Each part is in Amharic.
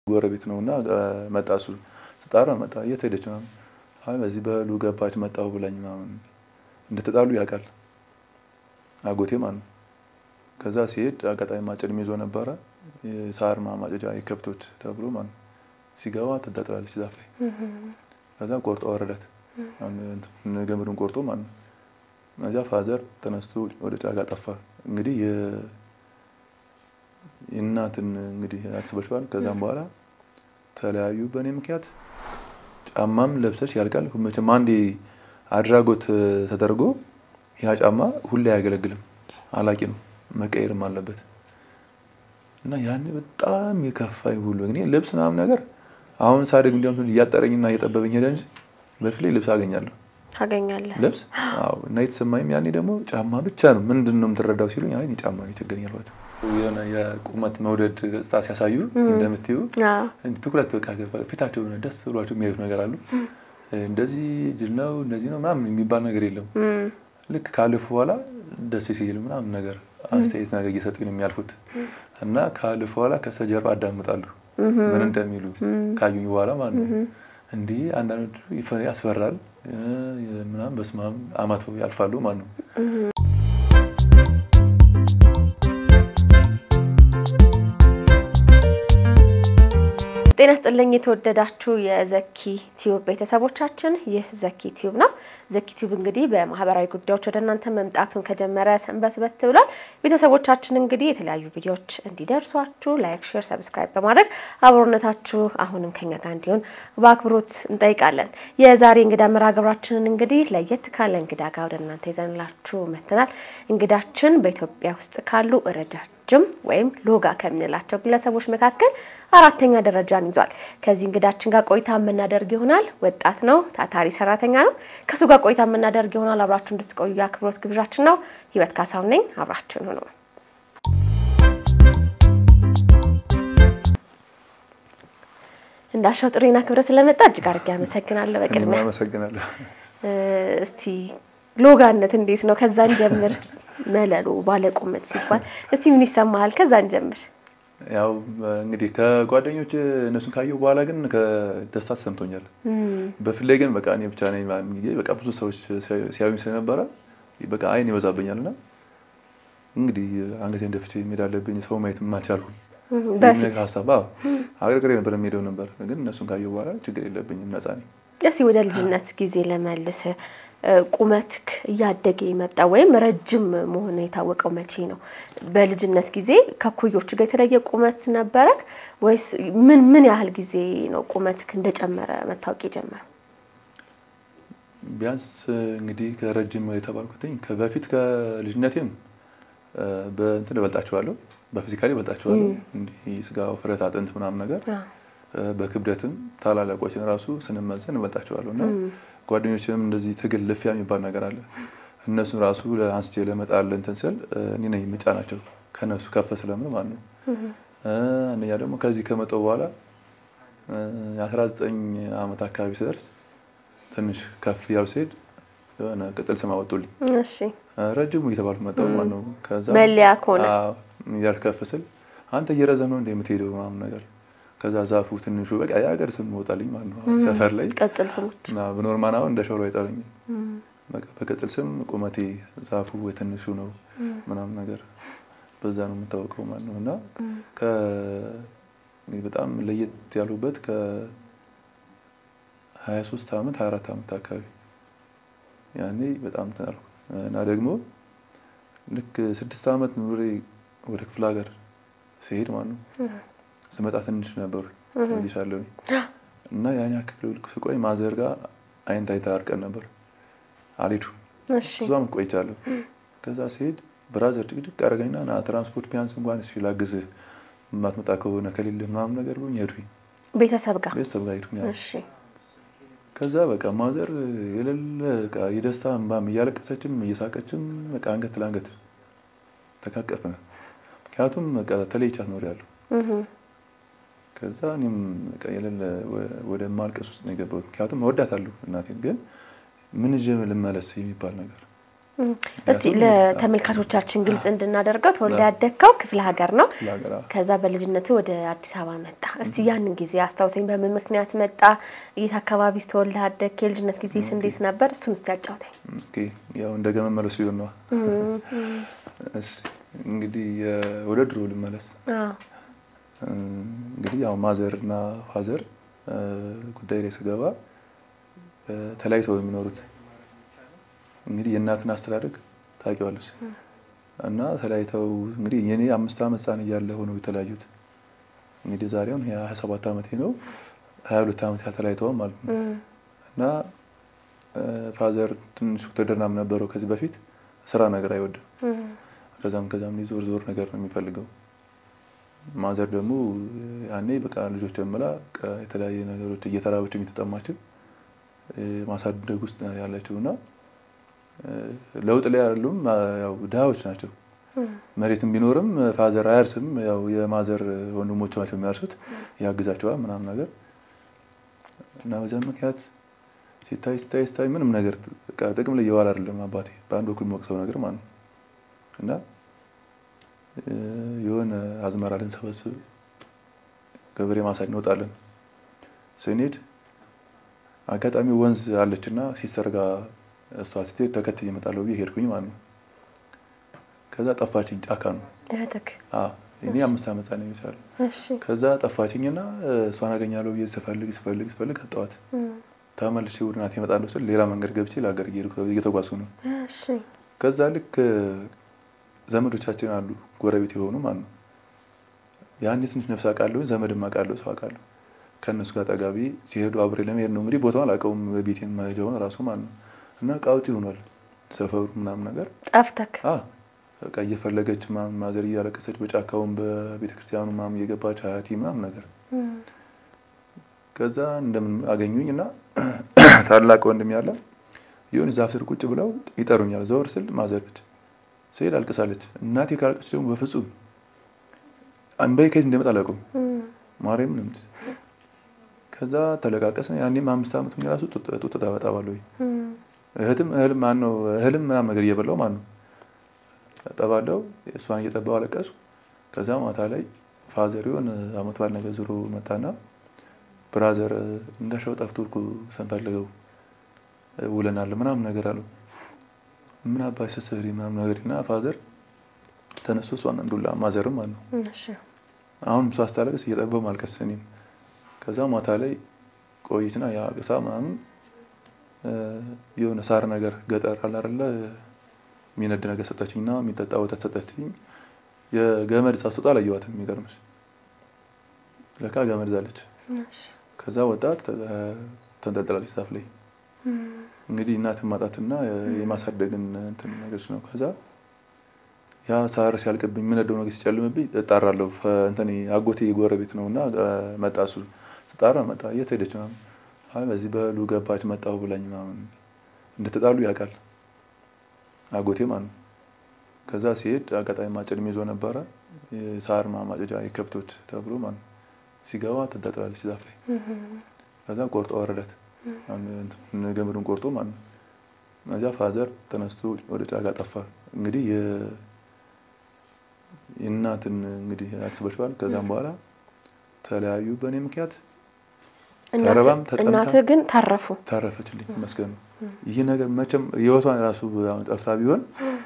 ጎረቤት ነውና መጣሱ ስጣራ መጣ እየተሄደች ነው አይ በዚህ በሉ ገባች መጣው ብለኝ ምናምን እንደተጣሉ ያውቃል አጎቴ ማለት ከዛ ሲሄድ አጋጣሚ ማጨድ ይዞ ነበር የሳር ማማጨጃ የከብቶች ተብሎ ማለት ሲገባ ተደጥራለች ዛፍ ላይ ከዛ ቆርጦ ወረደት ገመዱን ቆርጦ ማለት አዛ ፋዘር ተነስቶ ወደ ጫጋ ጠፋ እንግዲህ የእናትን እንግዲህ አስበሽዋል ከዛም በኋላ ተለያዩ በኔ ምክንያት ጫማም ለብሰሽ ያልቃል መቼም አንዴ አድራጎት ተደርጎ ያ ጫማ ሁሌ ያገለግልም አላቂ ነው መቀየርም አለበት እና ያኔ በጣም የከፋይ ሁሉ እኔ ልብስ ምናምን ነገር አሁን ሳደግ እንደውም ያጠረኝና እየጠበበኝ ሄደ እንጂ በፊት ልብስ አገኛለሁ ልብስ አዎ እና የተሰማኝም ያኔ ደግሞ ጫማ ብቻ ነው ምንድነው የምትረዳው ሲሉኝ አይ ጫማ ነው ይቸገኛልዋቸው የሆነ የቁመት መውደድ ገጽታ ሲያሳዩ እንደምትዩ ትኩረት በቃ ፊታቸው ደስ ብሏቸው የሚያዩት ነገር አሉ እንደዚህ ጅል ነው እንደዚህ ነው ምናምን የሚባል ነገር የለም ልክ ካለፉ በኋላ ደስ ሲል ምናምን ነገር አስተያየት ነገር እየሰጡኝ ነው የሚያልፉት እና ካለፉ በኋላ ከሰጀርባ አዳምጣሉ ምን እንደሚሉ ካዩኝ በኋላ ማለት ነው እንዴ አንዳንዶቹ ያስፈራል ምናምን በስማም አማተው ያልፋሉ ማለት ነው ጤና ይስጥልኝ የተወደዳችሁ የዘኪ ቲዩብ ቤተሰቦቻችን ይህ ዘኪ ቲዩብ ነው ዘኪ ቲዩብ እንግዲህ በማህበራዊ ጉዳዮች ወደ እናንተ መምጣቱን ከጀመረ ሰንበትበት ብሏል ቤተሰቦቻችን እንግዲህ የተለያዩ ቪዲዮዎች እንዲደርሷችሁ ላይክ ሼር ሰብስክራይብ በማድረግ አብሮነታችሁ አሁንም ከኛ ጋር እንዲሆን በአክብሮት እንጠይቃለን የዛሬ እንግዳ መራገብራችንን እንግዲህ ለየት ካለ እንግዳ ጋር ወደ እናንተ ይዘንላችሁ መተናል እንግዳችን በኢትዮጵያ ውስጥ ካሉ ረጃጅም ወይም ሎጋ ከመንላቸው ግለሰቦች መካከል አራተኛ ደረጃን ይዟል ከዚህ እንግዳችን ጋር ቆይታ መናደርግ ይሆናል ወጣት ነው ታታሪ ሰራተኛ ነው ከሱ ጋር ቆይታ መናደርግ ይሆናል አብራችሁ እንድትቆዩ ያክብሮት ግብዣችን ነው ህይወት ካሳው ነኝ አብራችሁ ሁኑ እንዳሻው ጥሪና ክብረ ስለመጣ እጅግ አድርጌ አመሰግናለሁ በቅድሚያ አመሰግናለሁ እስቲ ሎጋነት እንዴት ነው ከዛን ጀምር መለሉ ባለቁመት ሲባል እስቲ ምን ይሰማሃል ከዛን ጀምር ያው እንግዲህ ከጓደኞች እነሱን ካየው በኋላ ግን ከደስታ ተሰምቶኛል በፍላይ ግን በቃ እኔ ብቻ ነኝ እንግዲህ በቃ ብዙ ሰዎች ሲያዩኝ ስለነበረ በቃ አይን ይወዛብኛልና እንግዲህ አንገቴ እንደፍቼ የሚዳለብኝ ሰው ማየት ማልቻልኩ በፊት ሐሳባ አገርግሬ ነበር የሚሄደው ነበር ግን እነሱን ካየው በኋላ ችግር የለብኝም ነፃ ነኝ እስቲ ወደ ልጅነት ጊዜ ለመልስ ቁመትክ ያደገ ይመጣ ወይም ረጅም መሆን የታወቀው መቼ ነው በልጅነት ጊዜ ከኩዮቹ ጋር የተለየ ቁመት ነበርክ ወይስ ምን ያህል ጊዜ ነው ቁመትክ እንደጨመረ መታወቅ የጀመረው ቢያንስ እንግዲህ ከረጅም የተባልኩትኝ ከበፊት ከልጅነቴም በእንትን በልጣቸዋለሁ በፊዚካሊ በልጣቸዋለሁ እንዴ ስጋው ፍረት አጥንት ምናምን ነገር በክብደትም ታላላቆችን ራሱ ስንመዘን በልጣቸዋለሁና ጓደኞቼም እንደዚህ ትግል ለፊያ የሚባል ነገር አለ እነሱ ራሱ ለአንስቴ ለመጣል እንትን ስል እኔ ነኝ መጫናቸው ከነሱ ከፍ ስለምን ማለት ነው እነኛ ደግሞ ከዚህ ከመጣው በኋላ 19 አመት አካባቢ ሲደርስ ትንሽ ከፍ ያው ሲሄድ የሆነ ቅጥል ስም አወጡልኝ እሺ ረጅሙ እየተባልኩ መጣው ማለት ነው ከዛ መለያ ኮነ ያልከፍ ስል አንተ እየረዘም ነው እንደምትሄደው ምናምን ነገር ከዛ ዛፉ ትንሹ በቃ ያገር ስም ወጣልኝ ማለት ነው ሰፈር ላይ ቅጽል ስሞች እና በኖርማል አሁን እንደሾሎ አይጠሩኝ በቃ በቅጽል ስም ቁመቴ ዛፉ ትንሹ ነው ምናምን ነገር በዛ ነው የምታወቀው ማለት ነውና በጣም ለየት ያሉበት ከ 23 አመት 24 አመት አካባቢ ያኔ በጣም ተናልኩ እና ደግሞ ልክ 6 አመት ኑሬ ወደ ክፍለ ሀገር ሲሄድ ማለት ነው ስመጣ ትንሽ ነበር ይሻለው እና ያኛ ክፍል ቆይ ማዘር ጋር አይን ታይታ አርቀን ነበር አልሄዱ እሺ ዟም ቆይቻለሁ ከዛ ሲሄድ ብራዘር ድግድግ አረጋኝና ና ትራንስፖርት ቢያንስ እንኳን እሺ ላግዝ ማትመጣ ከሆነ ከሌለ ምናምን ነገር ብሎኝ ሄድኩኝ ቤተሰብ ጋር ሄድኩኝ እሺ ከዛ በቃ ማዘር የሌለ በቃ የደስታ እንባም እያለቀሰችም እየሳቀችም በቃ አንገት ለአንገት ተካቀፈን ምክንያቱም በቃ ተለይቻት ነው ያለው ከዛ እኔም በቃ የሌለ ወደ ማልቀስ ውስጥ ነው የገባሁት ምክንያቱም ወዳታለሁ እናቴን ግን ምን ጀመ ለማለስ የሚባል ነገር እስቲ ለተመልካቾቻችን ግልጽ እንድናደርገው ተወልደ ያደግከው ክፍለ ሀገር ነው። ከዛ በልጅነቱ ወደ አዲስ አበባ መጣ። እስቲ ያንን ጊዜ አስታውሰኝ። በምን ምክንያት መጣ? የት አካባቢ ተወልደ ያደግክ? የልጅነት ጊዜስ እንዴት ነበር? እሱን እስቲ አጫውተኝ። ኦኬ ያው እንደገና መመለስ ይሆን ነው። እሺ እንግዲህ ወደ ድሮ ልመለስ። እንግዲህ ያው ማዘርና ፋዘር ጉዳይ ላይ ስገባ ተለያይተው የሚኖሩት እንግዲህ የእናትን አስተዳደግ ታውቂዋለሽ። እና ተለያይተው እንግዲህ የኔ 5 ዓመት ህፃን እያለ ሆነው የተለያዩት እንግዲህ ዛሬውን 27 ዓመቴ ነው። 22 ዓመት ተለያይተው ማለት ነው። እና ፋዘር ትንሽ ተደርናም ነበረው ከዚህ በፊት ስራ ነገር አይወድም። ከዛም ዞር ነገር ነው የሚፈልገው። ማዘር ደግሞ ያኔ በቃ ልጆች ጀምላ የተለያየ ነገሮች እየተራበች የሚተጠማቸው ማሳደግ ውስጥ ያለችውና ለውጥ ላይ አይደሉም። ያው ድሃዎች ናቸው። መሬትም ቢኖርም ፋዘር አያርስም። ያው የማዘር ወንድሞች ናቸው የሚያርሱት፣ ያግዛቸዋል ምናምን ነገር እና በዛ ምክንያት ሲታይ ምንም ነገር ጥቅም ላይ የዋለ አይደለም አባቴ በአንድ በኩል ሞቅሰው ነገር ማለት ነው። እና የሆነ አዝመራ ልንሰበስብ ገበሬ ማሳ እንወጣለን። ስንሄድ አጋጣሚ ወንዝ አለችና ሲስተር ጋር እሷ ስትሄድ ተከትዬ እመጣለሁ ብዬ ሄድኩኝ ማለት ነው። ከዛ ጠፋችኝ። ጫካ ነው እህትክ? እኔ 5 ዓመት ነው የሚቻል። እሺ ከዛ ጠፋችኝና እሷን አገኛለሁ ብዬ ስፈልግ አጣኋት። ተመልሼ ወደ እናቴ እመጣለሁ ስል ሌላ መንገድ ገብቼ ለሀገር እየተጓዝኩ ነው። እሺ ከዛ ልክ ዘመዶቻችን አሉ ጎረቤት የሆኑ ማለት ነው። ያን ትንሽ ነፍስ አውቃለሁ፣ ዘመድም አውቃለሁ፣ ሰው አውቃለሁ። ከነሱ ጋር ጠጋቢ ሲሄዱ አብሬ ለመሄድ ነው እንግዲህ ቦታውን አላውቀውም፣ ቤቴን ማጀውን ራሱ ማለት ነው። እና ቃውቲ ሆኗል ሰፈሩ ምናምን ነገር። ጠፍተክ? በቃ እየፈለገች ማዘር እያለቀሰች በጫካውን በቤተክርስቲያኑ ምናምን እየገባች አያቲ ምናምን ነገር። ከዛ እንደምን አገኙኝና ታላቅ ወንድም ያለ የሆነ ዛፍ ስር ቁጭ ብለው ይጠሩኛል። ዘወር ስል ማዘር ነች። ስሄድ አልቅሳለች። እናቴ ካልቀች ደግሞ በፍጹም አንበይ ከየት እንደመጣ አላውቅም ማርያም ነው። ከዛ ተለቃቀስን። ያኔም 5 ዓመት ሆኜ ራሱ ጡት ተጣባለሁ። እህትም እህልም ምናምን ነገር እየበላው ማለት ነው ተጣባለሁ። እሷን እየጠባው አለቀስኩ። ከዛ ማታ ላይ ፋዘር የሆነ አመት በዓል ነገር ዙሮ መጣና ብራዘር እንዳሻው ጠፍቶ እኮ ሰንፈልገው ውለናል ምናምን ነገር አለው። ምን አባይ ሰሰሪ ምናምን ነገርና ፋዘር ተነስቶ እሷን እንዱላ ማዘርም ማለት ነው። እሺ አሁን እሷ አስታለቅስ እየጠበው ማልቀስ እኔም። ከዛ ማታ ላይ ቆይትና ያ ቅሳ ምናምን የሆነ ሳር ነገር ገጠር አለ አይደለ የሚነድ ነገር ሰጣችኝና የሚጠጣ ወተት ሰጣችኝ። የገመድ ጻስጣ አላየዋትም የሚገርምሽ ለካ ገመድ ዛለች። እሺ ከዛ ወጣት ተንጠልጥላለች ዛፍ ላይ። እንግዲህ እናት ማጣትና የማሳደግን እንትን ነገርሽ ነው። ከዛ ያ ሳር ሲያልቅብኝ ምንደው ነገር ሲጨልምብኝ እጣራለሁ። እንተኔ አጎቴ ጎረቤት ነውና መጣሱ ተጣራ መጣ እየተሄደች ነው። አይ በዚህ በሉ ገባች መጣው ብላኝ ምናምን እንደተጣሉ ያውቃል አጎቴ ማለት ነው። ከዛ ሲሄድ አጋጣሚ ማጨድ ይዞ ነበረ ሳር ማማጨጃ የከብቶች ተብሎ ማለት ሲገባ ተንጠልጥላለች ዛፍ ላይ። ከዛ ቆርጦ ወረደት። ገመዱን ቆርጦ ማለት ነው። እዛ ፋዘር ተነስቶ ወደ ጫካ ጠፋ። እንግዲህ የእናትን እንግዲህ አስበሽዋል። ከዛም በኋላ ተለያዩ በእኔ ምክንያት። እናት ግን ታረፈችልኝ መስገን። ይሄ ነገር መቼም ህይወቷን ራሱ ጠፍታ ቢሆን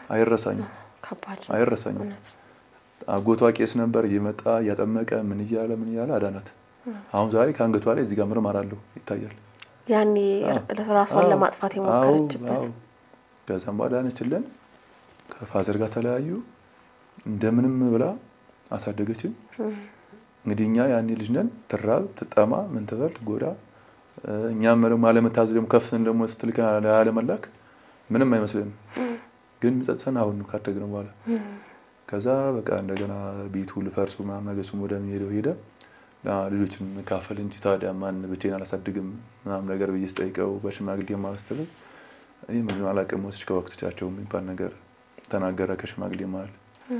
አይረሳኝም። አጎቷ ቄስ ነበር እየመጣ እያጠመቀ ምን እያለ አዳናት። አሁን ዛሬ ከአንገቷ ላይ እዚህ ጋር ምርመራ አለው ይታያል። ያኔ ራሷን ለማጥፋት የሞከረችበት። ከዛም በኋላ አዳነችልን። ከፋዘር ጋር ተለያዩ። እንደምንም ብላ አሳደገችን። እንግዲህ እኛ ያኔ ልጅ ነን። ትራብ ትጠማ ምን ትበል ትጎዳ። እኛም ደግሞ አለመታዘዝ ደግሞ ከፍተን ደግሞ ስትልከን አለመላክ ምንም አይመስልንም። ግን ምጸጸን አሁን ነው ካደግነው በኋላ። ከዛ በቃ እንደገና ቤቱ ልፈርሱ ምናምን ነገሱም ወደሚሄደው ሄደ። ልጆችን ካፈል እንጂ ታዲያ ማን ብቻዬን አላሳድግም ምናምን ነገር ብዬ ስጠይቀው በሽማግሌ ማለት ነው እኔ ምንም አላውቅም ወስጅ ከወቅቶቻቸው የሚባል ነገር ተናገረ። ከሽማግሌ ማለት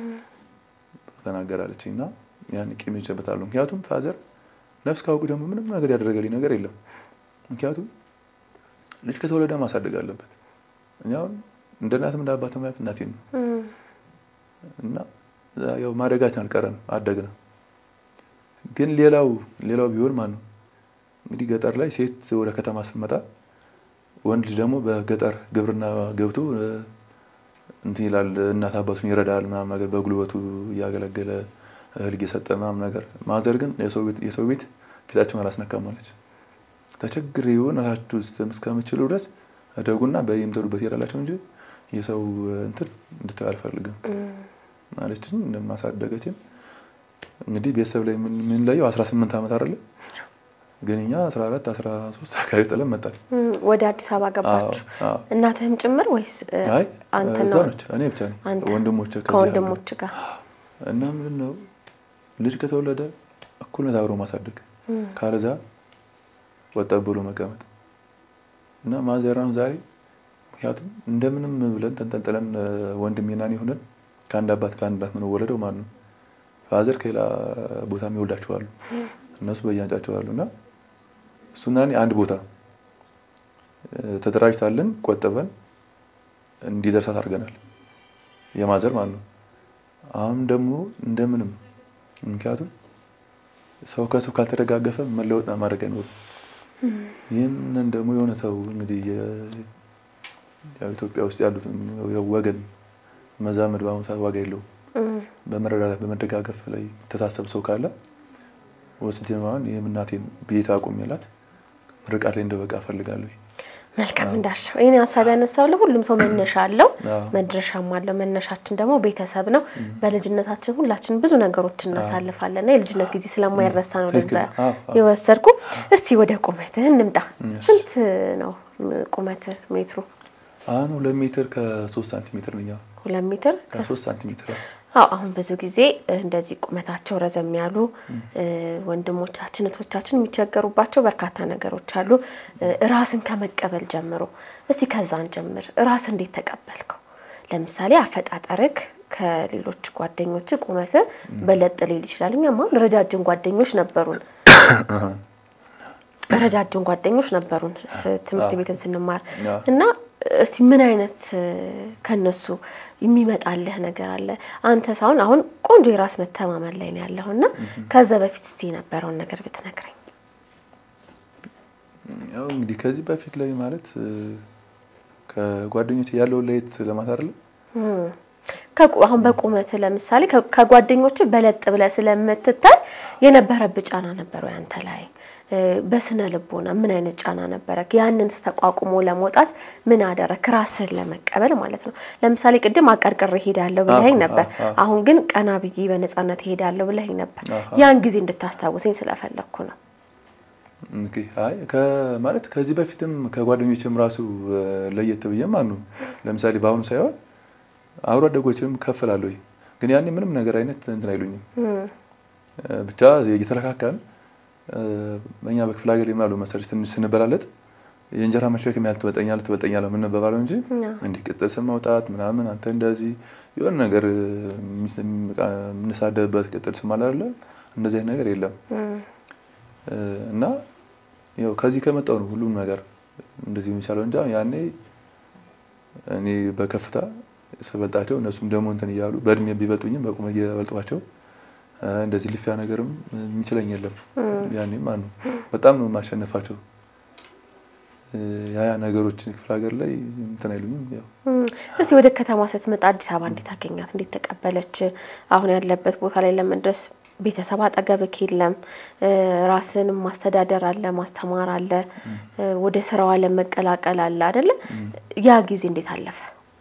ተናገራለችና ያን ቂም ይጨበታለሁ። ምክንያቱም ፋዘር ነፍስ ካውቁ ደግሞ ምንም ነገር ያደረገልኝ ነገር የለም። ምክንያቱም ልጅ ከተወለደ ማሳደግ አለበት። እኛው እንደ እናትም እንደ አባትም ማለት እናቴ ነው እና ያው ማደጋችን አልቀረም አደግና ግን ሌላው ቢሆን ማነው እንግዲህ ገጠር ላይ ሴት ወደ ከተማ ስትመጣ ወንድ ልጅ ደግሞ በገጠር ግብርና ገብቶ እንትን ይላል እናት አባቱን ይረዳል ምናምን ነገር በጉልበቱ ያገለገለ እህል እየሰጠ ምናምን ነገር ማዘር ግን የሰው ቤት ፊታቸውን አላስነካም አለች ተቸግሬ እናታችሁ እስከምችሉ ድረስ አደጉና በየምትሉበት ይራላችሁ እንጂ የሰው እንትን እንድትል አልፈልግም ማለትኝ እንደማሳደገችን እንግዲህ ቤተሰብ ላይ ምን ላየው 18 አመት አይደለ ግን እኛ 14 13 አካባቢ ጥለን መጣን ወደ አዲስ አበባ ገባችሁ እናትህም ጭምር ወይስ አንተ ነው እኔ ብቻ ነኝ ወንድሞች ጋር እና ምን ነው ልጅ ከተወለደ እኩልነት አብሮ ማሳደግ ካለዛ ወጣ ብሎ መቀመጥ እና ማዘራን ዛሬ ያቱም እንደምንም ብለን ተንጠልጥለን ወንድሜና እኔ ሆነን ከአንድ አባት ከአንድ እናት ነው ወለደው ማን ነው ፋዘር ከሌላ ቦታ የሚወልዳቸው አሉ እነሱ በያንጫቸው አሉና እሱና እኔ አንድ ቦታ ተደራጅታለን ቆጠበን እንዲደርሳት አድርገናል የማዘር ማን ነው አሁን ደግሞ እንደምንም ምክንያቱም ሰው ከሰው ካልተደጋገፈ መለወጥ ማድረግ አይኖርም ይሄንን ደግሞ የሆነ ሰው እንግዲህ የኢትዮጵያ ውስጥ ያሉት ወገን መዛመድ ባሁን ሰዓት ዋጋ የለውም በመረዳዳት በመደጋገፍ ላይ ተሳሰብ ሰው ካለ ወስደማን የምናቴን ቤት አቆምላት ምርቃት ላይ እንደበቃ ፈልጋለሁ መልካም እንዳሻው እኔ ሐሳብ ያነሳው ለሁሉም ሰው መነሻ አለው መድረሻም አለው መነሻችን ደግሞ ቤተሰብ ነው በልጅነታችን ሁላችን ብዙ ነገሮች እናሳልፋለንና የልጅነት ጊዜ ስለማይረሳ ነው ለዛ የወሰርኩ እስቲ ወደ ቁመትህ እንምጣ ስንት ነው ቁመትህ ሜትሩ አሁን 2 ሜትር ከ3 ሳንቲሜትር ነው 2 ሜትር ከ3 ሳንቲሜትር አሁን ብዙ ጊዜ እንደዚህ ቁመታቸው ረዘም ያሉ ወንድሞቻችን እህቶቻችን የሚቸገሩባቸው በርካታ ነገሮች አሉ ራስን ከመቀበል ጀምሮ እስቲ ከዛን ጀምር ራስ እንዴት ተቀበልከው ለምሳሌ አፈጣጣርክ ከሌሎች ጓደኞች ቁመት በለጥ ሊል ይችላል እኛማ ረጃጅም ጓደኞች ነበሩን ትምህርት ቤትም ስንማር እና እስቲ ምን አይነት ከነሱ የሚመጣልህ ነገር አለ አንተ ሳውን አሁን ቆንጆ የራስ መተማመን ላይ ነው ያለውና ከዛ በፊት እስቲ የነበረውን ነገር ብትነግረኝ ያው እንግዲህ ከዚህ በፊት ላይ ማለት ከጓደኞች ያለው ለይት ለማታርለ አሁን በቁመት ለምሳሌ ከጓደኞች በለጥ ብለ ስለምትታይ የነበረብህ ጫና ነበር ወይ አንተ ላይ በስነ ልቦና ምን አይነት ጫና ነበርክ ያንን ተቋቁሞ ለመውጣት ምን አደረክ ራስን ለመቀበል ማለት ነው ለምሳሌ ቅድም አቀርቅሬ ሄዳለሁ ብለኸኝ ነበር አሁን ግን ቀና ብዬ በነጻነት ሄዳለሁ ብለኸኝ ነበር ያን ጊዜ እንድታስታውሰኝ ስለፈለኩ ነው ኦኬ አይ ማለት ከዚህ በፊትም ከጓደኞችም ራሱ ለየት ብዬም አኑ ለምሳሌ ባሁን ሳይሆን አብሮ አደጎችም ከፈላለሁ ግን ያኔ ምንም ነገር አይነት እንትን አይሉኝም ብቻ እየተለካካን በእኛ በክፍለ ሀገር ይማሉ መሰረት ትንሽ ስንበላለጥ የእንጀራ መሸከም ትበልጠኛለህ ምን በባለው እንጂ እንዴ ቅጥል ስማውጣት ምናምን አንተ እንደዚህ የሆነ ነገር ምንሳደበት ቅጥል ስማላ አይደለ እንደዚህ አይነት ነገር የለም እና ያው ከዚህ ከመጣው ነው ሁሉም ነገር እንደዚህ ይቻላል እንጂ ያኔ እኔ በከፍታ ሰበልጣቸው እነሱም ደግሞ እንትን ይያሉ በእድሜ ቢበጡኝም በቁመት ይበልጧቸው እንደዚህ ልፍያ ነገርም የሚችለኝ የለም ያኔ ማን ነው በጣም ነው ማሸነፋቸው ያ ነገሮች ክፍለ ሀገር ላይ እንትን አይሉኝም ያው እስቲ ወደ ከተማ ስትመጣ አዲስ አበባ እንዴት አገኛት እንዴት ተቀበለች አሁን ያለበት ቦታ ላይ ለመድረስ ቤተሰብ አጠገብክ የለም ራስን ማስተዳደር አለ ማስተማር አለ ወደ ስራው አለ መቀላቀል አለ አይደለ ያ ጊዜ እንዴት አለፈ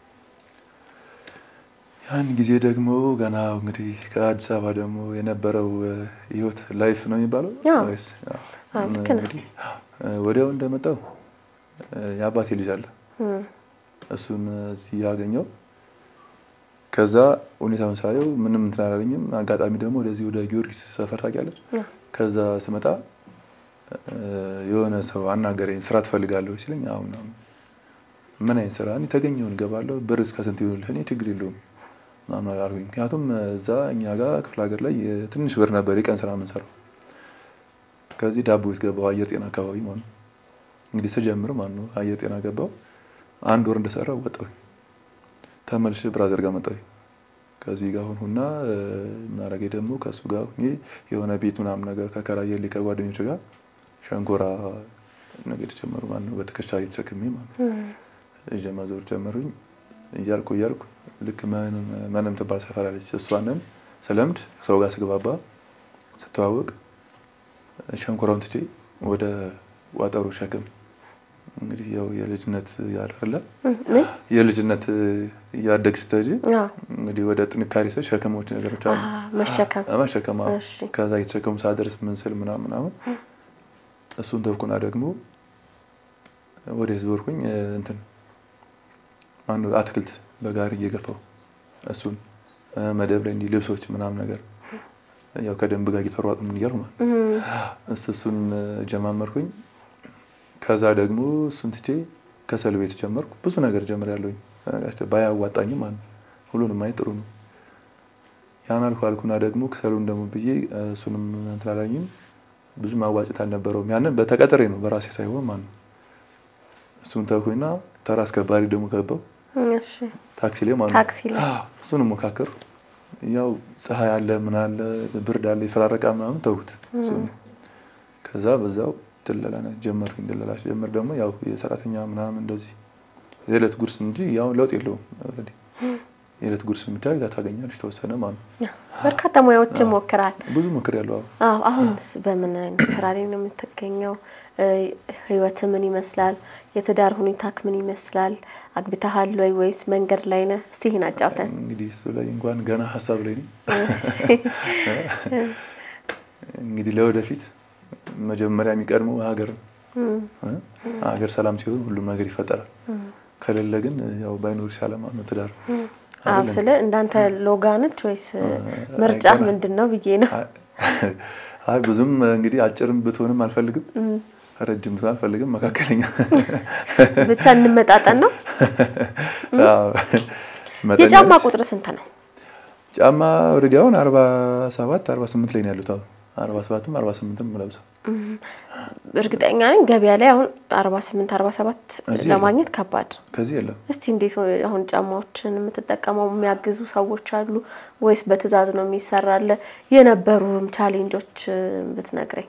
ያን ጊዜ ደግሞ ገና እንግዲህ ከአዲስ አበባ ደግሞ የነበረው ህይወት ላይፍ ነው የሚባለው ወይስ እንግዲህ ወዲያው እንደመጣው ያባቴ ልጅ አለ እሱን እዚህ ያገኘው ከዛ ሁኔታውን ሳየው ምንም እንትን አላለኝም አጋጣሚ ደግሞ ወደዚህ ወደ ጊዮርጊስ ሰፈር ታውቂያለሽ ከዛ ስመጣ የሆነ ሰው አናገረኝ ስራ ትፈልጋለህ ሲለኝ አሁን ምን አይነት ስራ እኔ ተገኘውን ገባለሁ ብር እስከ ስንት ይሆንልህ እኔ ችግር የለውም ማማር አልኩኝ ምክንያቱም እዛ እኛ ጋር ክፍለ ሀገር ላይ ትንሽ ብር ነበር የቀን ስራ የምንሰራው ከዚህ ዳቦ ቤት ገባው አየር ጤና አካባቢ ማለት ነው እንግዲህ ስጀምር ማለት ነው አየር ጤና ገባው አንድ ወር እንደሰራው ወጣው ተመልሼ ብራዘር ጋር መጣሁ። ከዚህ ጋር ሆንኩና ማረጌ ደግሞ ከሱ ጋር ሆኜ የሆነ ቤት ምናምን ነገር ተከራየልኝ ከጓደኞች ጋር ሸንኮራ ነገር ጀመሩ ማለት ነው። በትከሻ እየተሸከመ ማለት ነው እጀማዞር ጀመሩኝ እያልኩ ልክ ማንም ተባል ሰፈር አለች እሷንን ሰለምድ ሰው ጋር ስግባባ ስተዋወቅ ሸንኮራውን ትቼ ወደ ዋጠሩ ሸክም እንግዲህ ያው የልጅነት ያደረለ የልጅነት ያደግሽ ስተጂ እንግዲህ ወደ ጥንካሬ ሸክሞች ነገሮች አሉ መሸከም ከዛ የተሸከሙ ሳደርስ ምንስል ምናምን እሱን ተውኩና ደግሞ ወደ ዞርኩኝ እንትን አንዱ አትክልት በጋር እየገፋው እሱን መደብ ላይ እንዲ ልብሶች ምናምን ነገር ያው ከደንብ ጋር እየተሯጡ ምን ይያሉ ማለት እሱን ጀማመርኩኝ። ከዛ ደግሞ እሱን ትቼ ከሰል ቤት ጀመርኩ። ብዙ ነገር ጀምሬያለሁኝ ባያዋጣኝም ማለት ሁሉንም አይጥሩ ነው ያን አልኩና ደግሞ ከሰሉን ደግሞ ብዬ እሱንም እንተላላኝም ብዙ ማዋጭት አልነበረውም። ያንን በተቀጠሬ ነው በራሴ ሳይሆን ማለት እሱን ተውኩኝና ተራ አስከባሪ ደግሞ ገባው። እሺ ታክሲ ላይ ማለት እሱንም ሞካከሩ። ያው ፀሐይ አለ ምን አለ ብርድ አለ ይፈራረቃ ምናምን ተውኩት እሱን። ከዛ በዛው ትለላና ጀመርኩኝ። ትለላሽ ጀመር ደግሞ ያው የሰራተኛ ምናምን እንደዚህ የዕለት ጉርስ እንጂ ያው ለውጥ የለውም። ኦሬዲ የዕለት ጉርስ ምታይ ታገኛለሽ ተወሰነ ማለት በርካታ ሙያዎችን ሞክራል። ብዙ ሞክሬያለሁ። አሁንስ በምን ስራ ላይ ነው የምትገኘው? ህይወት ምን ይመስላል? የትዳር ሁኔታክ ምን ይመስላል? አግብተሃል ወይስ መንገድ ላይ ነህ? እስቲ ይሄን አጫውተን። እንግዲህ እሱ ላይ እንኳን ገና ሐሳብ ላይ ነኝ። እንግዲህ ለወደፊት መጀመሪያ የሚቀድመው ሀገር ሰላም ሲሆን ሁሉም ነገር ይፈጠራል። ከሌለ ግን ያው ባይኖር ይሻላል ማለት ነው ትዳር። ስለ እንዳንተ ሎጋነች ወይስ ምርጫ ምንድነው ብዬ ነው። አይ ብዙም እንግዲህ አጭርም ብትሆንም አልፈልግም ረጅም ብትሆን አልፈልግም መካከለኛ ብቻ እንመጣጣን ነው። የጫማ ቁጥር ስንት ነው? ጫማ ወዲያውን 47 48 ላይ ነው ያሉት። 47ም 48ም ለብሰው እርግጠኛ ነኝ ገበያ ላይ አሁን 48 47 ለማግኘት ከባድ ከዚህ የለም። እስቲ እንዴት ነው አሁን ጫማዎችን የምትጠቀመው? የሚያግዙ ሰዎች አሉ ወይስ በትዕዛዝ ነው የሚሰራል? የነበሩም ቻሌንጆች ብትነግረኝ።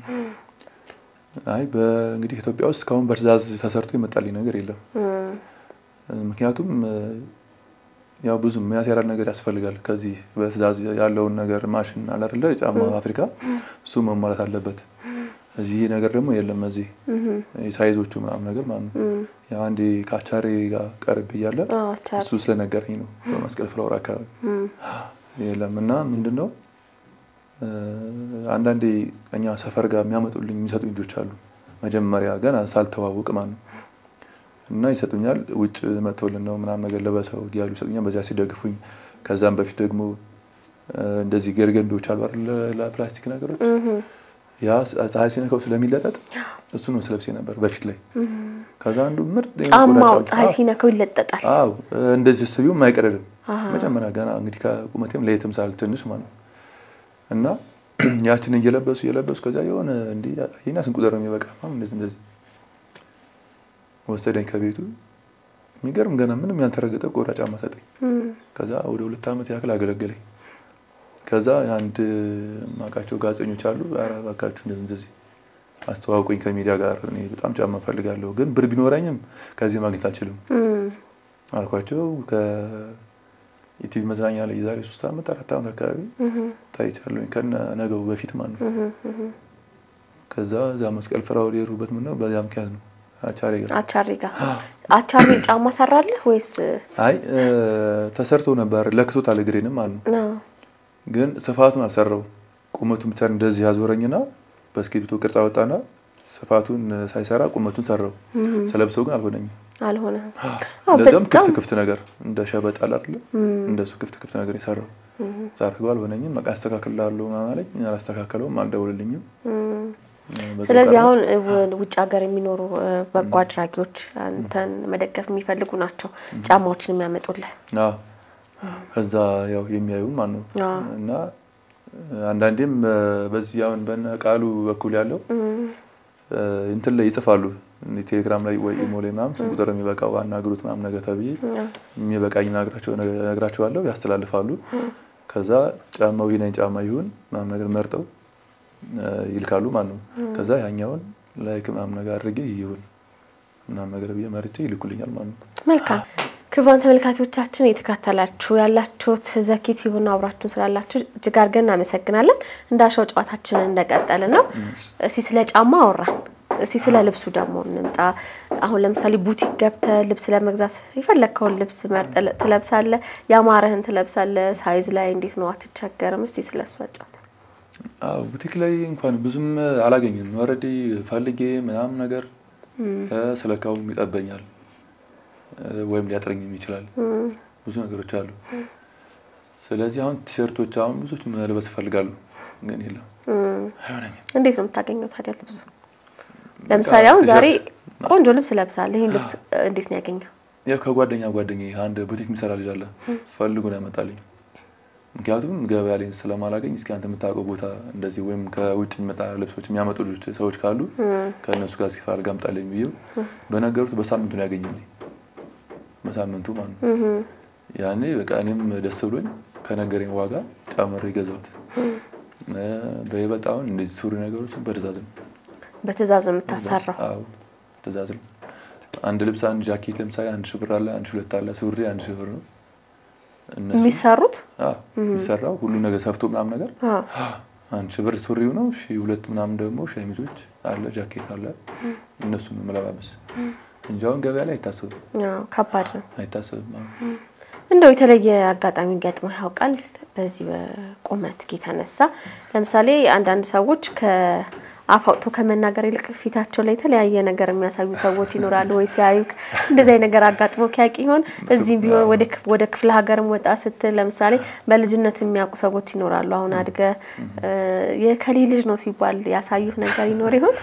አይ በእንግዲህ ኢትዮጵያ ውስጥ ካሁን በትዕዛዝ ተሰርቶ ይመጣልኝ ነገር የለም። ምክንያቱም ያው ብዙ የሚያስያራል ነገር ያስፈልጋል። ከዚህ በትዕዛዝ ያለውን ነገር ማሽን አለ አይደለ ጫማ አፍሪካ እሱ መሟላት አለበት። እዚህ ነገር ደግሞ የለም። እዚህ ሳይዞቹ ምናምን ነገር ማለት ነው። ያው አንዴ ካቻሬ ጋር ቀርብ ይያለ እሱ ስለነገረኝ ነው በመስቀል ፍላወር አካባቢ የለምና ምንድነው አንዳንዴ እኛ ሰፈር ጋር የሚያመጡልኝ የሚሰጡኝ ልጆች አሉ መጀመሪያ ገና ሳልተዋወቅ ማለት ነው። እና ይሰጡኛል ውጭ መተውልን ነው ምናምን ነገር ለበሰው ያሉ ይሰጡኛል በዛ ሲደግፉኝ። ከዛም በፊት ደግሞ እንደዚህ ገርገንዶች አሉ አይደል ለፕላስቲክ ነገሮች ያ ፀሐይ ሲነካው ስለሚለጠጥ እሱ ነው ስለብሴ ነበር በፊት ላይ። ከዛ አንዱ ምርጥ ጫማው ፀሐይ ሲነካው ይለጠጣል። አዎ እንደዚህ ስቢው ማይቀደድም መጀመሪያ ገና እንግዲህ ከቁመቴም ለየትም ሳል ትንሽ ማለት እና ያችን እየለበሱ ከዛ የሆነ እንዴ ይሄና ስንቁጠር ነው የሚበቃ እንደዚህ ወሰደኝ ከቤቱ። የሚገርም ገና ምንም ያልተረገጠ ቆዳ ጫማ ሰጠኝ። ከዛ ወደ 2 አመት ያክል አገለገለኝ። ከዛ አንድ ማቃቸው ጋዜጠኞች አሉ አራባካችሁ እንደዚህ አስተዋውቁኝ ከሚዲያ ጋር እኔ በጣም ጫማ ፈልጋለሁ ግን ብር ቢኖረኝም ከዚህ ማግኘት አልችልም አልኳቸው። ከኢቲቪ መዝናኛ ላይ ዛሬ 3 አመት 4 አመት አካባቢ ታይቻለሁኝ ከነገው በፊት ማለት ነው። ከዛ ዛ መስቀል ፍራው ሊሩበት ምን ነው በዛ ምክንያት ነው አቻሪ ጫማ ሰራለህ ወይስ? አይ ተሰርቶ ነበር ለክቶታል እግሬንም ማለት ነው። ግን ስፋቱን አልሰራው ቁመቱን ብቻ እንደዚህ ያዞረኝና በስክሪፕቶ ቅርጽ አወጣና ስፋቱን ሳይሰራ ቁመቱን ሰራው። ስለብሰው ግን አልሆነኝም። ለዛም ክፍት ነገር እንደ ሸበጥ አለ አይደል እንደሱ ክፍት ነገር ይሰራው ዛሬው አልሆነኝም። በቃ አስተካክላለሁ ማለት አላስተካከለውም አልደውልልኝም። ስለዚህ አሁን ውጭ ሀገር የሚኖሩ በጎ አድራጊዎች አንተን መደገፍ የሚፈልጉ ናቸው ጫማዎችን የሚያመጡልህ? አዎ ከዛ ያው የሚያዩ ማለት ነው። እና አንዳንዴም በዚህ አሁን በነቃሉ በኩል ያለው እንትን ላይ ይጽፋሉ ቴሌግራም ላይ ወይ ኢሞ ላይ ምናምን ቁጥር የሚበቃው አናግሩት ምናምን ነገር ተብዬ የሚበቃኝ ነግራቸዋለሁ ያስተላልፋሉ ከዛ ጫማው ይነን ጫማ ይሁን ምናምን ነገር መርጠው ይልካሉ ማለት ነው ከዛ ያኛውን ላይክ ምናምን ነገር አድርጌ ይሁን ምናምን ነገር ብዬ መርጬ ይልኩልኛል ማለት ነው መልካም ክቡራን ተመልካቾቻችን የተከታተላችሁ ያላችሁት ዘኪ ቲዩብና አብራችሁን ስላላችሁ እጅግ አድርገን እናመሰግናለን እንዳሻው ጨዋታችንን እንደቀጠልን ነው እስቲ ስለ ጫማ አወራን እስቲ ስለ ልብሱ ደግሞ እንምጣ አሁን ለምሳሌ ቡቲክ ገብተህ ልብስ ለመግዛት ይፈልከውን ልብስ መርጠህ ትለብሳለህ ያማረህን ትለብሳለህ ሳይዝ ላይ እንዴት ነው አትቸገርም እስቲ ስለሱ አጫውታ ቡቲክ ላይ እንኳን ብዙም አላገኝም ኦሬዲ ፈልጌ ምናምን ነገር ስለካው ይጠበኛል ወይም ሊያጥረኝም ይችላል ብዙ ነገሮች አሉ ስለዚህ አሁን ቲሸርቶች አሁን ብዙዎች መልበስ ፈልጋሉ ግን ይላል አይሆነኝም እንዴት ነው የምታገኘው ታዲያ ልብሱ ለምሳሌ አሁን ዛሬ ቆንጆ ልብስ ለብሳለህ ይሄን ልብስ እንዴት ነው ያገኘው ያው ከጓደኛዬ አንድ ቡቲክ የሚሰራ ልጅ አለ ፈልጉ ነው ያመጣልኝ ምክንያቱም ገበያ ላይ ስለማላገኝ እስኪ አንተ የምታውቀው ቦታ እንደዚህ ወይም ከውጭ የሚመጣ ልብሶች የሚያመጡ ሰዎች ካሉ ከነሱ ጋር እስኪ ፈልጋ አምጣልኝ ብዬው በነገሩት በሳምንቱ ነው ያገኘልኝ በሳምንቱ ማለት ነው ያኔ በቃ እኔም ደስ ብሎኝ ከነገረኝ ዋጋ ጨምሬ ገዛሁት በይበጣውን እንደዚህ ሱሪ ነገሮችን በትዕዛዝ ነው የምታሰራው አዎ ትዕዛዝ ነው አንድ ልብስ አንድ ጃኬት ለምሳሌ 1000 ብር አለ 1002 አለ ሱሪ 1000 ብር ነው እነሱ የሚሰሩት የሚሰራው ሁሉ ነገር ሰፍቶ ምናምን ነገር 1000 ብር ሱሪው ነው 2 ምናምን ደግሞ ሸሚዞች አለ ጃኬት አለ እነሱን መለባበስ እንጃውን ገበያ ላይ አይታሰብም ከባድ ነው አይታሰብም እንደው የተለየ አጋጣሚ ገጥሞ ያውቃል በዚህ በቁመት ከተነሳ ለምሳሌ አንዳንድ ሰዎች ከአፋውቶ ከመናገር ይልቅ ፊታቸው ላይ የተለያየ ነገር የሚያሳዩ ሰዎች ይኖራሉ ወይ ሲያዩክ እንደዚህ አይነት ነገር አጋጥሞ ከያቂ ይሆን እዚህም ቢሆን ወደ ክፍለ ሀገርም ወጣ ስትል ለምሳሌ በልጅነት የሚያውቁ ሰዎች ይኖራሉ አሁን አድገ የከሊ ልጅ ነው ሲባል ያሳዩህ ነገር ይኖር ይሆን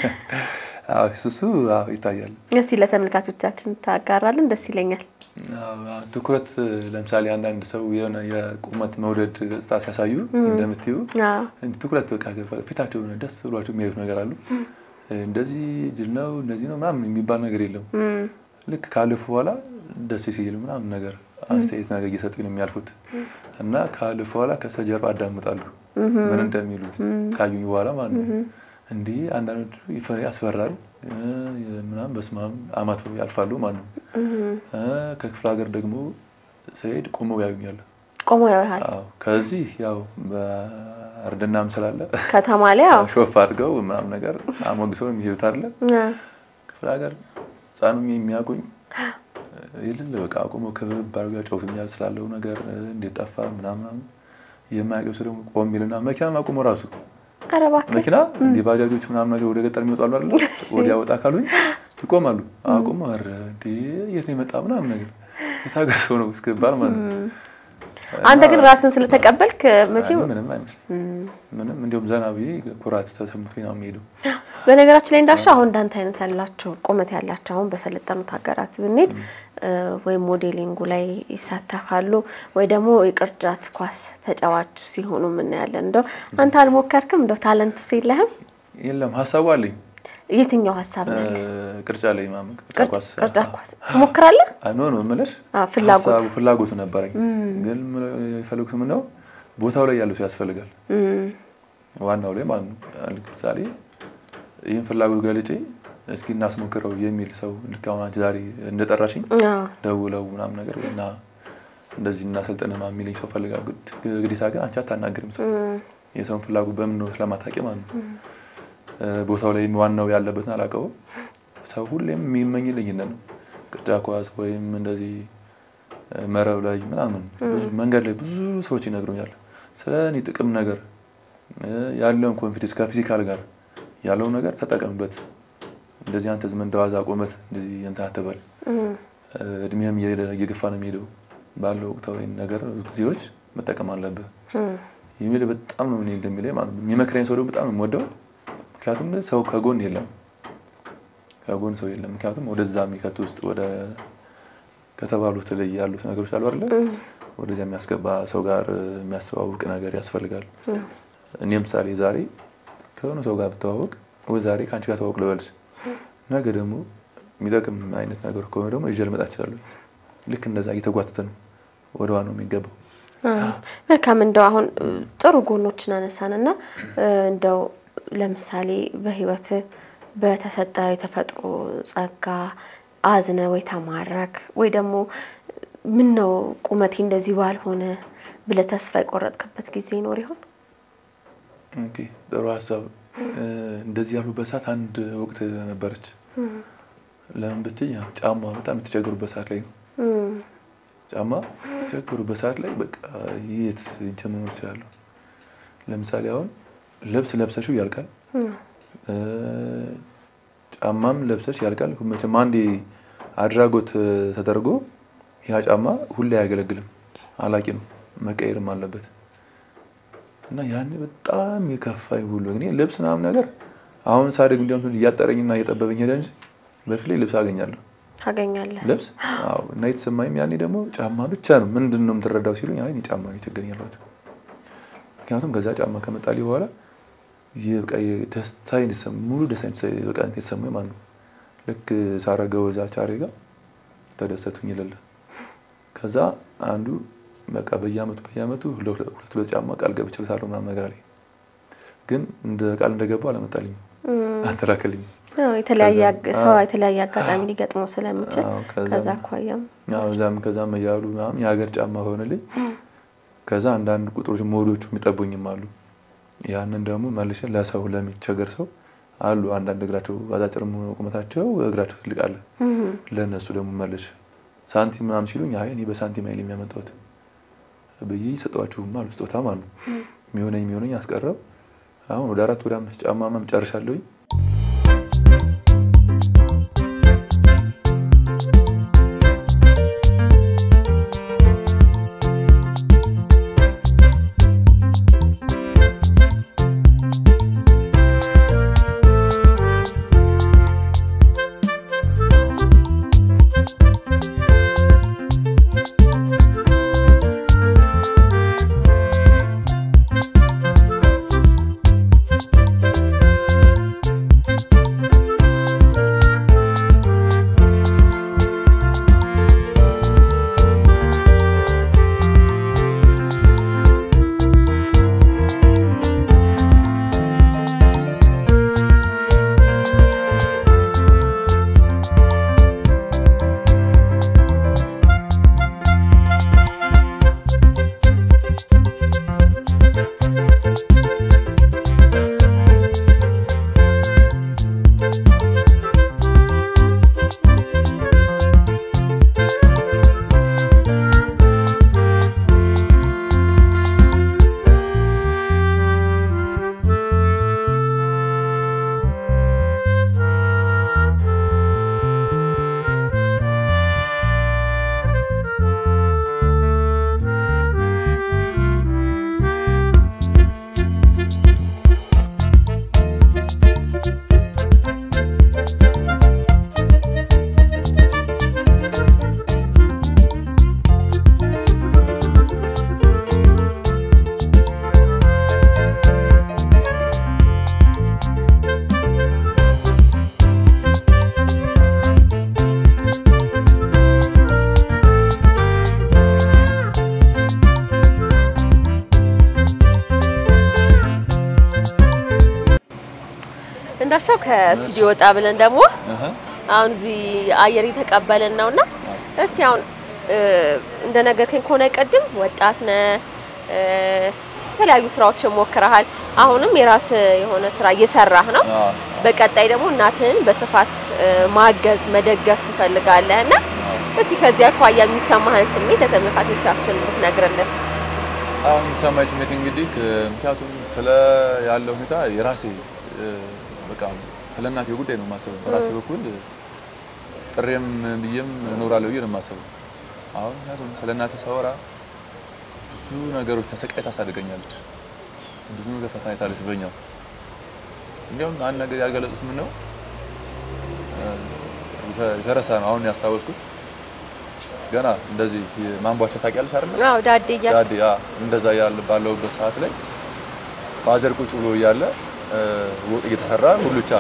እሱ ይታያል እስቲ ለተመልካቾቻችን ታጋራለን ደስ ይለኛል ትኩረት ለምሳሌ አንዳንድ ሰው የሆነ የቁመት መውደድ ገጽታ ሲያሳዩ እንደምትዩ ትኩረት በቃ ፊታቸው ደስ ብሏቸው የሚያዩት ነገር አሉ እንደዚህ ጅል ነው እንደዚህ ነው ምናምን የሚባል ነገር የለም ልክ ካለፉ በኋላ ደስ ሲል ምናምን ነገር አስተያየት ነገር እየሰጡኝ ነው የሚያልፉት እና ካለፉ በኋላ ከሰጀርባ አዳምጣሉ ምን እንደሚሉ ካዩኝ በኋላ ማለት ነው እንዴ አንዳንዶቹ ያስፈራል ምናምን በስማም አማቶ ያልፋሉ ማለት ነው ከክፍለ ሀገር ደግሞ ሰይድ ቆመው ያዩኛል አዎ ከዚህ ያው በአርደናም ስላለ ከተማ ላይ ያው ሾፍ አድርገው ምናምን ነገር አሞግሰው የሚሄዱት አይደለ ክፍለ ሀገር ጻኑኝ የሚያቆኝ ይልል በቃ ቆመው ከባርጋ ጮፍኛል ስላለው ነገር እንዴት ጠፋ ምናምን የማያውቀው ሰው ደግሞ ቆም ይልና መኪና ማቆም ራሱ አረባክ መኪና እንዲ ባጃጆች ምናምን ነገር ወደ ገጠር የሚወጣሉ አይደል ወዲያ ወጣ ካሉኝ ይቆማሉ አቆም አረ እንዴ የት ነው መጣ ምናምን ነገር የታገሰው ነው እስከባል ማለት አንተ ግን ራስን ስለተቀበልክ መቼም ምንም አይመስልም ምንም እንደውም ዘናቢ ኩራት ተሰምቶኝ ነው የሚሄደው በነገራችን ላይ እንዳልሽ አሁን ዳንታ አይነት ያላቸው ቁመት ያላቸው አሁን በሰለጠኑት ሀገራት ብንሄድ ወይ ሞዴሊንግ ላይ ይሳተፋሉ ወይ ደግሞ የቅርጫት ኳስ ተጫዋች ሲሆኑ ምን ያለን እንደው አንተ አልሞከርክም እንደው ታለንት ሲለህም የለም ሐሳቡ አለኝ የትኛው ሐሳብ ነው ቅርጫ ላይ ማመቅ ቅርጫት ኳስ ትሞክራለህ ኖ መለሽ ፍላጎቱ ነበረኝ ግን የፈለኩት ምን ነው ቦታው ላይ ያለው ሰው ያስፈልጋል ዋናው ላይ ማለት ነው ለምሳሌ ይሄን ፍላጎት ገልጬ እስኪ እናስሞክረው የሚል ሰው ልካውን አንቺ ዛሬ እንደጠራሽኝ ደውለው ምናምን ነገር እና እንደዚህ እናሰልጠና ማሚልኝ ሰው ፈልጋ ግዴታ ግን አንቺ አታናግርም ሰው የሰውን ፍላጎት በምን ነው ስለማታውቂ ማለት ነው ቦታው ላይ ዋናው ያለበትን አላቀው ሰው ሁሌም የሚመኝልኝ ነው ቅርጫት ኳስ ወይም እንደዚህ መረብ ላይ ምናምን ብዙ መንገድ ላይ ብዙ ሰዎች ይነግሩኛል ስለኔ ጥቅም ነገር ያለውን ኮንፊደንስ ከፊዚካል ጋር ያለው ነገር ተጠቀምበት እንደዚህ አንተ ዝም እንደዋዛ ቆመት እንደዚህ እንታ ተባለ እድሜም እየገፋ ነው የሚሄደው ባለው ወቅታዊ ነገር ጊዜዎች መጠቀም አለበት የሚል በጣም ነው እኔ እንደሚለኝ ማለት ነው የሚመክረኝ ሰው ደግሞ በጣም ነው የምወደው ምክንያቱም ሰው ከጎን የለም ሰው የለም ምክንያቱም ወደዛ የሚከቱ ውስጥ ወደ ከተባሉት ላይ ያሉት ነገሮች አሉ አይደል ወደዛ የሚያስገባ ሰው ጋር የሚያስተዋውቅ ነገር ያስፈልጋል እኔም ምሳሌ ዛሬ ከሆነ ሰው ጋር ብተዋወቅ ወይ ዛሬ ካንቺ ጋር ተዋወቅ ልበልሽ ነገ ደግሞ የሚጠቅም አይነት ነገር ከሆነ ደግሞ ይዤ ልመጣ እችላለሁ። ልክ እንደዛ እየተጓተተ ነው ወደ ዋናው የሚገባው። መልካም እንደው አሁን ጥሩ ጎኖችን አነሳንና እንደው ለምሳሌ በህይወት በተሰጠ የተፈጥሮ ጸጋ አዝነ ወይ ተማረክ ወይ ደግሞ ምን ነው ቁመቴ እንደዚህ ባልሆነ ብለህ ተስፋ የቆረጥክበት ጊዜ ይኖር ይሆን? ኦኬ ጥሩ ሀሳብ። እንደዚህ ያሉበት ሰዓት አንድ ወቅት ነበረች። ለምን ብትይ ጫማ በጣም የተቸገሩበት ሰዓት ላይ ነው። ጫማ የተቸገሩበት ሰዓት ላይ በቃ የት ጀመሩ ይችላል። ለምሳሌ አሁን ልብስ ለብሰሽው ያልቃል፣ ጫማም ለብሰሽ ያልቃል። መቼም አንዴ አድራጎት ተደርጎ ያ ጫማ ሁሌ አያገለግልም፣ አላቂ ነው፣ መቀየርም አለበት። እና ያኔ በጣም የከፋኝ ሁሉ እኔ ልብስ ምናምን ነገር አሁን ሳደግ እንደውም እያጠረኝና እየጠበበኝ ሄደ እንጂ በፊት ላይ ልብስ አገኛለሁ። ታገኛለህ ልብስ? አዎ። እና የተሰማኝም ያኔ ደግሞ ጫማ ብቻ ነው። ምንድነው የምትረዳው ሲሉኝ አይ ጫማ ነው የቸገረኝ አልኳቸው። ምክንያቱም ከዛ ጫማ ከመጣልኝ በኋላ የበቃ ደስታዬን ሙሉ ደስታዬን በቃ የተሰማኝ ማለት ነው። ልክ ሳረገው እዛ ቻሬ ጋር ተደሰቱኝ ይላል። ከዛ አንዱ በቃ በየአመቱ ሁለት ጫማ ቃል ገብቼለታለሁ ምናምን ነገር አለኝ። ግን እንደ ቃል እንደገባው አላመጣልኝም፣ አልተላከልኝም። የተለያየ ሰው የተለያየ አጋጣሚ ሊገጥመው ስለሚችል ከዛ አኳያም ከዛም እያሉ ምናምን የሀገር ጫማ ሆነልኝ። ከዛ አንዳንድ ቁጥሮች ሞዶቹ የሚጠቡኝም አሉ። ያንን ደግሞ መልሼ ለሰው ለሚቸገር ሰው አሉ አንዳንድ እግራቸው አጫጭር ቁመታቸው እግራቸው ትልቅ አለ። ለነሱ ደግሞ መልሼ ሳንቲም ምናምን ሲሉኝ አይ እኔ በሳንቲም አይደለም የሚያመጣሁት ብዬ ሰጠዋቸውም አሉ። ስጦታ ማለት ነው። የሚሆነኝ አስቀረው። አሁን ወደ 4 ወደ 5 ጫማ ማም ጨርሻለሁ። እንዳሻው ከስቱዲዮ ወጣ ብለን ደግሞ አሁን እዚህ አየር የተቀበለን ነውና እስቲ አሁን እንደነገርከኝ ከሆነ ቀድም ወጣት ነህ የተለያዩ ስራዎችን ሞክረሃል አሁንም የራስ የሆነ ስራ እየሰራህ ነው በቀጣይ ደግሞ እናትህን በስፋት ማገዝ መደገፍ ትፈልጋለህና እስቲ ከዚያ አኳያ የሚሰማህን ስሜት ለተመልካቾቻችን ብትነግርልን አሁን ሰማይ ስሜት እንግዲህ ምክንያቱም ስለ ያለው ሁኔታ የራሴ በቃ ስለ እናቴ ጉዳይ ነው ማሰብ በራሴ በኩል ጥሬም ብዬም እኖራለሁ ብዬ ነው ማሰብ አሁን ምክንያቱም ስለ እናቴ ሳወራ ብዙ ነገሮች ተሰቃይታ አሳድገኛለች ብዙ ነገር ፈተና አይታለች በእኛው እንዲያውም አንድ ነገር ያልገለጹት ምን ነው የተረሳ ነው አሁን ያስታወስኩት ገና እንደዚህ ማንቧቻ ታውቂያለሽ አይደል አዎ ዳዴ እንደዛ ያለ ባለውበት ሰዓት ላይ ባዘር ቁጭ ብሎ ያለ ወጥ እየተሰራ ሁሉቻ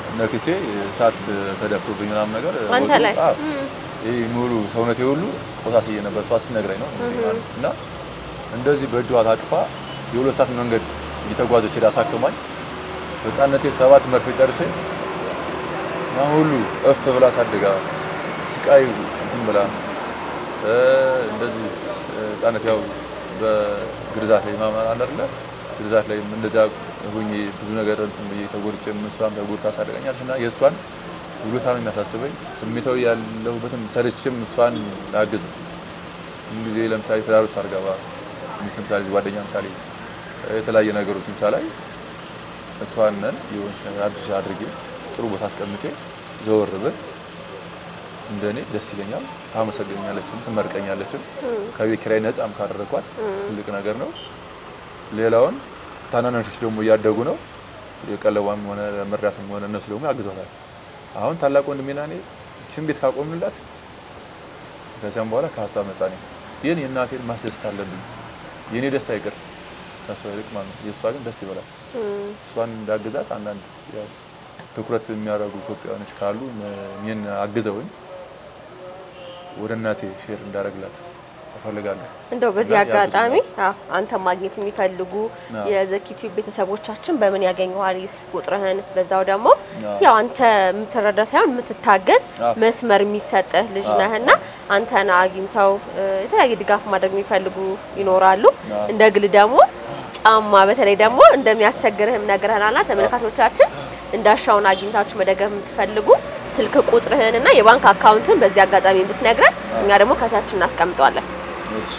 ነክቼ እሳት ተደፍቶብኝ ምናምን ነገር አንተ ላይ ይሄ ሙሉ ሰውነቴ ሁሉ ቆሳስዬ ነበር እሷ ስትነግረኝ ነው እና እንደዚህ በእጇ ታቅፋ የሁለት ሰዓት መንገድ እየተጓዘች ሄዳ አሳክማኝ በህፃንነቴ 7 መርፌ ጨርሼ ያ ሁሉ እፍ ብላ ሳድጋ ስቃይ እንትን ብላ እንደዚህ ህፃንነት ያው በግርዛት ላይ ማማ አይደለ ግርዛት ላይ እንደዛ ሆኜ ብዙ ነገር እንትን ተጎድቼ እሷም ተጎድታ ሳደገኛልና የእሷን ውለታ ነው የሚያሳስበኝ ስሜታዊ ያለሁበትን ሰርችም እሷን ላግዝ እንግዲህ ለምሳሌ ተዳሩ ሳርጋባ ምሳሌ ጓደኛ ምሳሌ የተለያየ ነገሮችን ሳላይ እሷን የሆነች ነገር አድርጌ ጥሩ ቦታ አስቀምጬ ዘወር ብል እንደኔ ደስ ይለኛል ታመሰግኛለች ትመርቀኛለች ከቤት ኪራይ ነፃም ካደረኳት ትልቅ ነገር ነው ሌላውን ታናናሾች ደግሞ ያደጉ ነው የቀለቧም ሆነ መርዳትም ሆነ እነሱ ደግሞ ያግዟታል አሁን ታላቅ ወንድሜና እኔ ችን ቤት ካቆምንላት ከዛም በኋላ ከሐሳብ ነፃ ነኝ ግን የእናቴን ማስደሰት አለብኝ የኔ ደስታ ይቅር ከሷ ይልቅ ማለት የሷ ግን ደስ ይበላል እሷን እንዳግዛት አንዳንድ ያው ትኩረት የሚያደርጉ ኢትዮጵያውያኖች ካሉ እኔን አግዘውኝ ወደ እናቴ ሼር እንዳረግላት እፈልጋለሁ እንደው በዚህ አጋጣሚ አንተ ማግኘት የሚፈልጉ የዘኪ ቲዩብ ቤተሰቦቻችን በምን ያገኙዋል ቁጥርህን በዛው ደግሞ ያው አንተ የምትረዳ ሳይሆን የምትታገዝ መስመር የሚሰጥህ ልጅ ነህና አንተን አግኝተው የተለያየ ድጋፍ ማድረግ የሚፈልጉ ይኖራሉ እንደ ግል ደግሞ ጫማ በተለይ ደግሞ እንደሚያስቸግርህም ነገርህናልና ተመልካቾቻችን እንዳሻውን አግኝታችሁ መደገፍ የምትፈልጉ ስልክ ቁጥርህንና የባንክ አካውንትን በዚህ አጋጣሚ ብትነግረን እኛ ደግሞ ከታች እናስቀምጣለን እሺ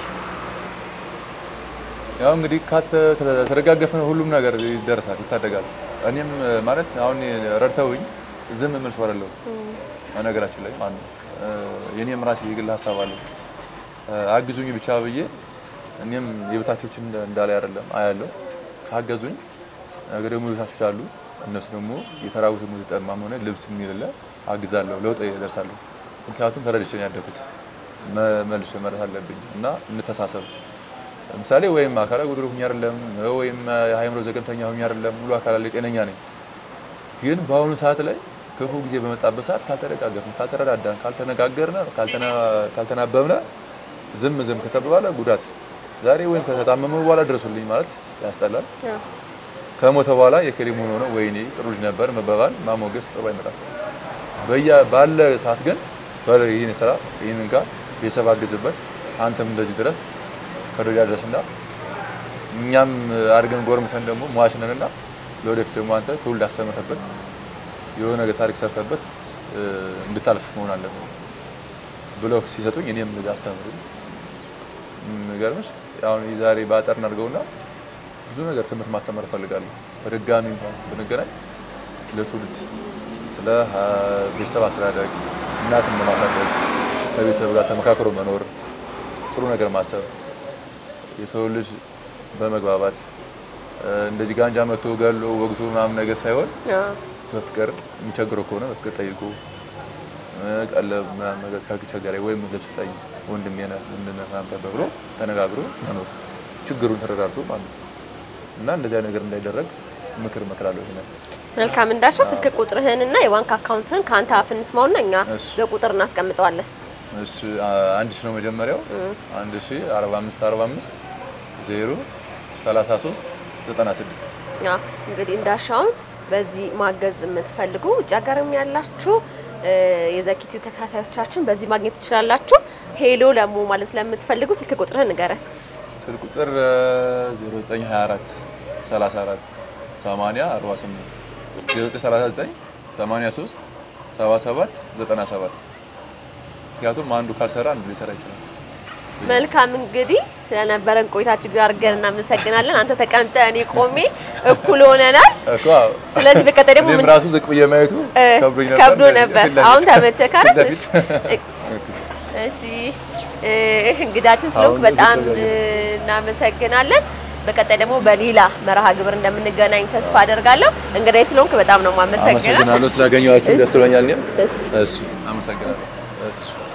ያው እንግዲህ ከተረጋገፈን ሁሉም ነገር ይደርሳል ይታደጋል እኔም ማለት አሁን ረድተውኝ ዝም መልስ ወረለው ነገራችን ላይ ማለት የኔም ራሴ የግል ሐሳብ አለ አግዙኝ ብቻ ብዬ እኔም የበታቾችን እንዳለ አይደለም አያለው ካገዙኝ ነገር ደግሞ የበታቾች አሉ እነሱ ደግሞ የተራቡት ሙዚቃም ሆነ ልብስ የሚልለ አግዛለሁ ለውጥ ይደርሳለሁ ምክንያቱም ተረድቼ ነው ያደኩት መልሼ መረስ አለብኝ እና እንተሳሰብ ለምሳሌ ወይም አካላ ጉድሩ ሁኛ አይደለም ወይም ሃይምሮ ዘገምተኛ ሁኛ አይደለም ሙሉ አካላ ለጤነኛ ነኝ ግን በአሁኑ ሰዓት ላይ ክፉ ጊዜ በመጣበት ሰዓት ካልተረጋገፍን ካልተረዳዳን ካልተነጋገርና ካልተናበብና ዝም ከተባለ ጉዳት ዛሬ ወይም ከተጣመመ በኋላ ድረሱልኝ ማለት ያስጠላል ከሞተ በኋላ የከሪም ሆኖ ነው ወይኔ ጥሩ ልጅ ነበር መባባል ማሞገስ ጥሩ አይመጣም ባለ ሰዓት ግን ይሄን ስራ ይሄንን ጋር ቤተሰብ አግዝበት አንተም እንደዚህ ድረስ ከደረጃ ድረስና እኛም አድርገን ጎርምሰን ደግሞ ሟች ነንና ለወደፊት ደግሞ አንተ ትውልድ አስተምረህበት የሆነ ነገር ታሪክ ሰርተህበት እንድታልፍ መሆን አለበት ብለው ሲሰጡኝ እኔም እንደዚህ አስተምሩኝ ገርምሽ አሁን ዛሬ ባጠርን አድርገውና ብዙ ነገር ትምህርት ማስተማር ፈልጋለሁ በድጋሚ እንኳን ብንገናኝ ለትውልድ ስለ ቤተሰብ አስተዳደግ እናትን ለማሳደግ ከቤተሰብ ጋር ተመካክሮ መኖር ጥሩ ነገር ማሰብ የሰው ልጅ በመግባባት እንደዚህ ጋንጃ መጥቶ ገሎ ወግቶ ምናምን ነገር ሳይሆን በፍቅር የሚቸግረው ከሆነ በፍቅር ጠይቆ ቀለብ ምናምን ነገር ካከቸገረኝ ወይም ልብስ ጠይቆ ወንድሜ ነህ ምንድነው ተብሎ ተነጋግሮ መኖር ችግሩን ተረዳርቶ ማለት እና እንደዚህ አይነት ነገር እንዳይደረግ ምክር መከራለሁ ይሄን መልካም እንዳሻው ስልክ ቁጥርህንና የባንክ አካውንትህን ካንተ አፍንስማውና እኛ በቁጥር እናስቀምጣለን እሺ 1000 ነው መጀመሪያው 1045 033 96 እንግዲህ እንዳሻው በዚህ ማገዝ የምትፈልጉ ውጭ ሀገርም ያላችሁ የዘኪ ቲዩብ ተከታታዮቻችን በዚህ ማግኘት ትችላላችሁ ሄሎ ለሙ ማለት ለምትፈልጉ ስልክ ቁጥርህን ንገረን ስልክ ቁጥር 0924 34 80 48 0939 83 77 97 ያቱም አንዱ ካልሰራ አንዱ ሊሰራ ይችላል መልካም እንግዲህ ስለነበረን ቆይታችን ጋር አድርገን እናመሰግናለን አንተ ተቀምጠህ እኔ ቆሜ እኩል ሆነናል እኮ ስለዚህ በቀጣይ ደግሞ ምን ራሱ ዝቅ በየማይቱ ከብዶ ነበር አሁን ተመቸህ አይደል እሺ እንግዳችን ስለሆንክ በጣም እናመሰግናለን በቀጣይ ደግሞ በሌላ መርሃ ግብር እንደምንገናኝ ተስፋ አደርጋለሁ እንግዳይ ስለሆንክ በጣም ነው ማመሰግናለሁ አመሰግናለሁ ስላገኘኋችሁ ደስ ብሎኛል እሺ አመሰግናለሁ እሺ